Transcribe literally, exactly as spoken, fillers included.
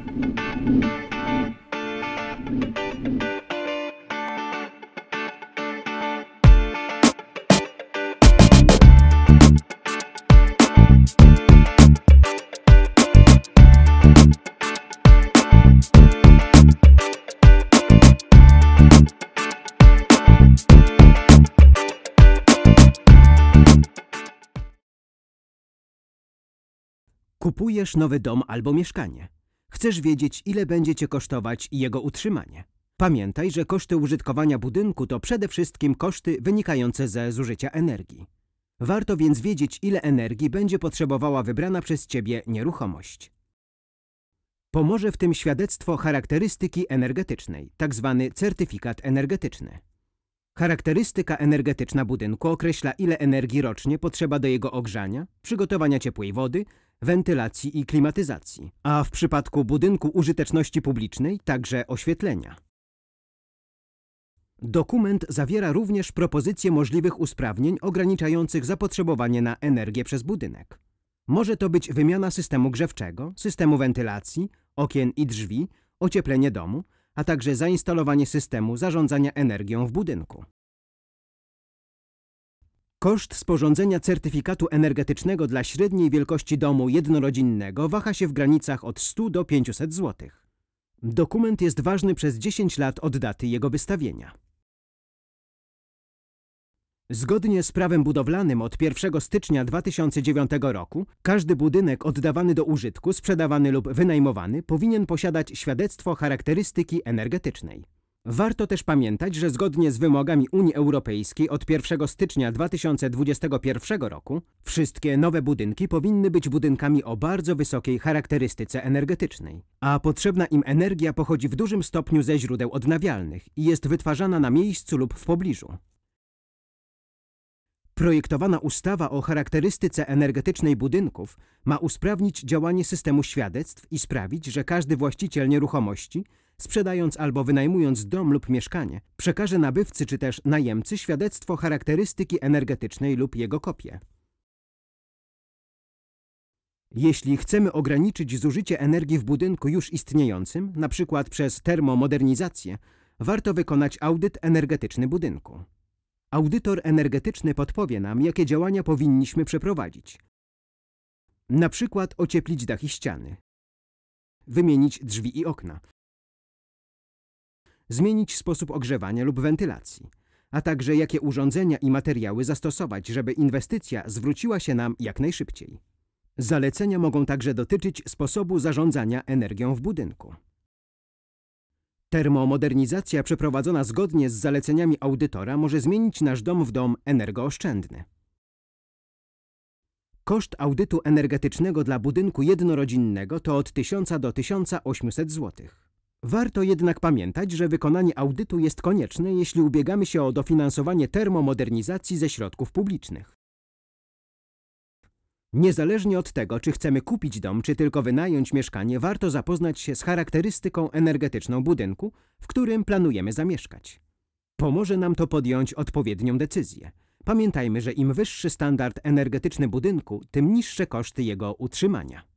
Kupujesz nowy dom albo mieszkanie. Chcesz wiedzieć, ile będzie Cię kosztować jego utrzymanie. Pamiętaj, że koszty użytkowania budynku to przede wszystkim koszty wynikające ze zużycia energii. Warto więc wiedzieć, ile energii będzie potrzebowała wybrana przez Ciebie nieruchomość. Pomoże w tym świadectwo charakterystyki energetycznej, tzw. certyfikat energetyczny. Charakterystyka energetyczna budynku określa, ile energii rocznie potrzeba do jego ogrzania, przygotowania ciepłej wody, wentylacji i klimatyzacji, a w przypadku budynku użyteczności publicznej także oświetlenia. Dokument zawiera również propozycje możliwych usprawnień ograniczających zapotrzebowanie na energię przez budynek. Może to być wymiana systemu grzewczego, systemu wentylacji, okien i drzwi, ocieplenie domu, a także zainstalowanie systemu zarządzania energią w budynku. Koszt sporządzenia certyfikatu energetycznego dla średniej wielkości domu jednorodzinnego waha się w granicach od stu do pięciuset złotych. Dokument jest ważny przez dziesięć lat od daty jego wystawienia. Zgodnie z prawem budowlanym od pierwszego stycznia dwa tysiące dziewiątego roku każdy budynek oddawany do użytku, sprzedawany lub wynajmowany powinien posiadać świadectwo charakterystyki energetycznej. Warto też pamiętać, że zgodnie z wymogami Unii Europejskiej od pierwszego stycznia dwa tysiące dwudziestego pierwszego roku wszystkie nowe budynki powinny być budynkami o bardzo wysokiej charakterystyce energetycznej, a potrzebna im energia pochodzi w dużym stopniu ze źródeł odnawialnych i jest wytwarzana na miejscu lub w pobliżu. Projektowana ustawa o charakterystyce energetycznej budynków ma usprawnić działanie systemu świadectw i sprawić, że każdy właściciel nieruchomości, sprzedając albo wynajmując dom lub mieszkanie, przekaże nabywcy czy też najemcy świadectwo charakterystyki energetycznej lub jego kopię. Jeśli chcemy ograniczyć zużycie energii w budynku już istniejącym, np. przez termomodernizację, warto wykonać audyt energetyczny budynku. Audytor energetyczny podpowie nam, jakie działania powinniśmy przeprowadzić. Na przykład ocieplić dach i ściany, wymienić drzwi i okna, zmienić sposób ogrzewania lub wentylacji, a także jakie urządzenia i materiały zastosować, żeby inwestycja zwróciła się nam jak najszybciej. Zalecenia mogą także dotyczyć sposobu zarządzania energią w budynku. Termomodernizacja przeprowadzona zgodnie z zaleceniami audytora może zmienić nasz dom w dom energooszczędny. Koszt audytu energetycznego dla budynku jednorodzinnego to od tysiąca do tysiąca ośmiuset złotych. Warto jednak pamiętać, że wykonanie audytu jest konieczne, jeśli ubiegamy się o dofinansowanie termomodernizacji ze środków publicznych. Niezależnie od tego, czy chcemy kupić dom, czy tylko wynająć mieszkanie, warto zapoznać się z charakterystyką energetyczną budynku, w którym planujemy zamieszkać. Pomoże nam to podjąć odpowiednią decyzję. Pamiętajmy, że im wyższy standard energetyczny budynku, tym niższe koszty jego utrzymania.